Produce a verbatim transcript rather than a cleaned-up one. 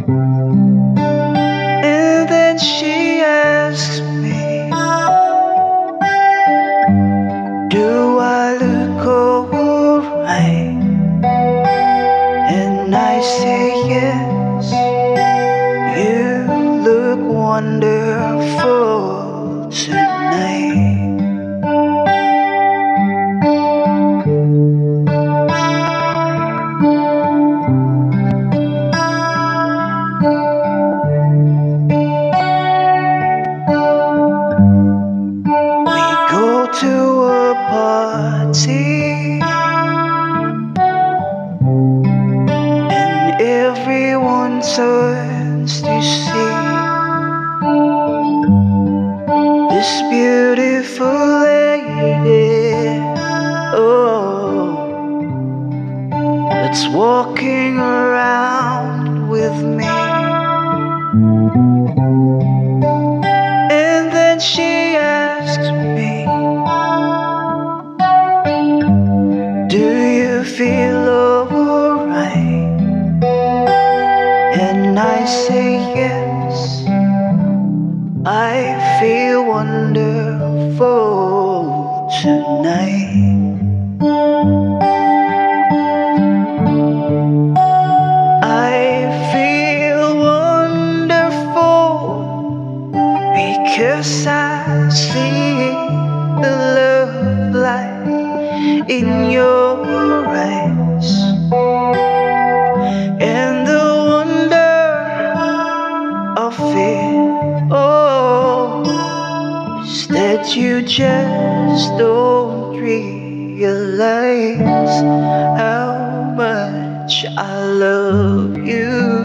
And then she asks me, do I look alright? And I say yes, you look wonderful tonight. We go to a party and everyone turns to see this beautiful lady, oh, that's walking around with me. And then she asks me, do you feel alright? And I say yes, I feel wonderful tonight. I feel wonderful because I see the love light in your eyes, and the wonder of it, oh, is that you just don't realize how much I love you.